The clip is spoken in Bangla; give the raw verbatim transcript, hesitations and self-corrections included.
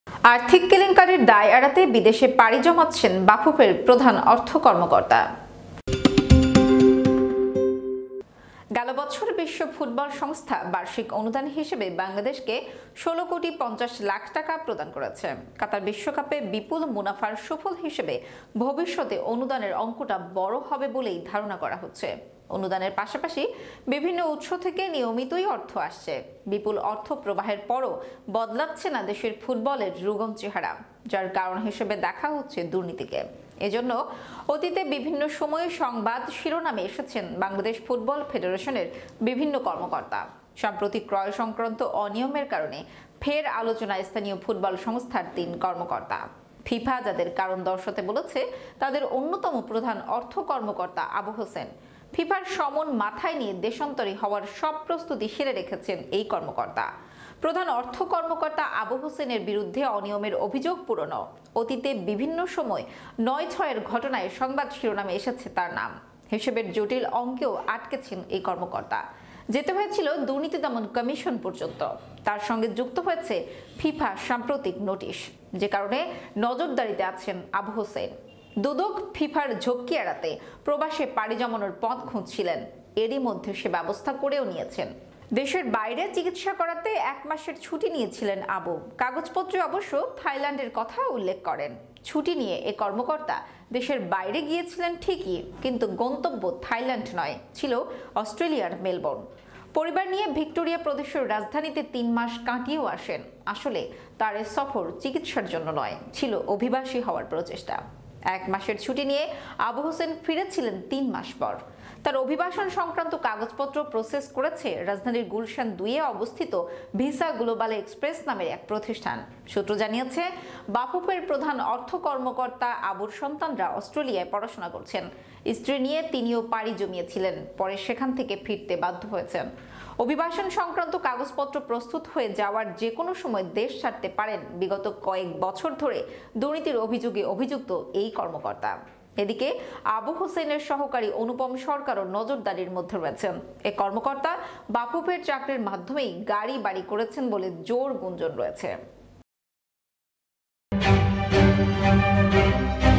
আর্থিক কেলেঙ্কারির দায় এড়াতে বিদেশে পাড়ি জমাচ্ছেন বাফুফের প্রধান অর্থ কর্মকর্তা। গেল বছর বিশ্ব ফুটবল সংস্থা বার্ষিক অনুদান হিসেবে বাংলাদেশকে ষোলো কোটি পঞ্চাশ লাখ টাকা প্রদান করেছে। কাতার বিশ্বকাপে বিপুল মুনাফার সুফল হিসেবে ভবিষ্যতে অনুদানের অঙ্কটা বড় হবে বলেই ধারণা করা হচ্ছে। অনুদানের পাশাপাশি বিভিন্ন উৎস থেকে নিয়মিতই অর্থ আসছে। বিপুল অর্থ প্রবাহের পরও বদলাচ্ছে না দেশের ফুটবলের রুগম চেহারা, যার কারণ হিসেবে দেখা হচ্ছে দুর্নীতিকে। এজন্য অতীতে বিভিন্ন সময়ে সংবাদ শিরোনামে এসেছেন বাংলাদেশ ফুটবল ফেডারেশনের বিভিন্ন কর্মকর্তা। সম্প্রতি ক্রয় সংক্রান্ত অনিয়মের কারণে ফের আলোচনায় স্থানীয় ফুটবল সংস্থার তিন কর্মকর্তা। ফিফা যাদের কারণ দর্শাতে বলেছে তাদের অন্যতম প্রধান অর্থ কর্মকর্তা আবু হোসেন। ফিফার সমন মাথায় নিয়ে দেশান্তরী হওয়ার সব প্রস্তুতি সেরে রেখেছেন এই কর্মকর্তা। প্রধান অর্থ কর্মকর্তা আবু হোসেনের বিরুদ্ধে অনিয়মের অভিযোগ পুরনো। অতীতে বিভিন্ন সময় নয় ছয়ের ঘটনায় সংবাদ শিরোনামে এসেছে তার নাম। হিসেবের জটিল অঙ্কেও আটকেছেন এই কর্মকর্তা। যেতে হয়েছিল দুর্নীতি দমন কমিশন পর্যন্ত। তার সঙ্গে যুক্ত হয়েছে ফিফা সাম্প্রতিক নোটিশ, যে কারণে নজরদারিতে আছেন আবু হোসেন। দুদক ফিফার ঝক্কি এড়াতে প্রবাসে পাড়ি জমানোর পথ খুঁজছিলেন। এরই মধ্যে সে ব্যবস্থা করেও নিয়েছেন। দেশের বাইরে চিকিৎসা করাতে এক মাসের ছুটি নিয়েছিলেন আবু। কাগজপত্রে অবশ্য থাইল্যান্ডের কথা উল্লেখ করেন। ছুটি নিয়ে এ কর্মকর্তা দেশের বাইরে গিয়েছিলেন ঠিকই, কিন্তু গন্তব্য থাইল্যান্ড নয়, ছিল অস্ট্রেলিয়ার মেলবোর্ন। পরিবার নিয়ে ভিক্টোরিয়া প্রদেশের রাজধানীতে তিন মাস কাটিয়েও আসেন। আসলে তার এ সফর চিকিৎসার জন্য নয়, ছিল অভিবাসী হওয়ার প্রচেষ্টা। এক মাসের ছুটি নিয়ে আবু হোসেন ফিরেছিলেন তিন মাস পর। তার অভিবাসন সংক্রান্ত কাগজপত্র প্রসেস করেছে রাজধানীর গুলশান দুইয়ে অবস্থিত ভিসা গ্লোবাল এক্সপ্রেস নামের এক প্রতিষ্ঠান। সূত্র জানিয়েছে, বাফুফের প্রধান অর্থ কর্মকর্তা আবুর সন্তানরা অস্ট্রেলিয়ায় পড়াশোনা করছেন। স্ত্রী নিয়ে তিনিও পাড়ি জমিয়েছিলেন, পরে সেখান থেকে ফিরতে বাধ্য হয়েছেন। অভিবাসন সংক্রান্ত কাগজপত্র প্রস্তুত হয়ে যাওয়ার যে কোনো সময় দেশ ছাড়তে পারেন বিগত কয়েক বছর ধরে দুর্নীতির অভিযোগে অভিযুক্ত এই কর্মকর্তা। এদিকে আবু হোসেনের সহকারী অনুপম সরকারও নজরদারির মধ্যে রয়েছেন। এ কর্মকর্তা বাফুফের চাকরির মাধ্যমেই গাড়ি বাড়ি করেছেন বলে জোর গুঞ্জন রয়েছে।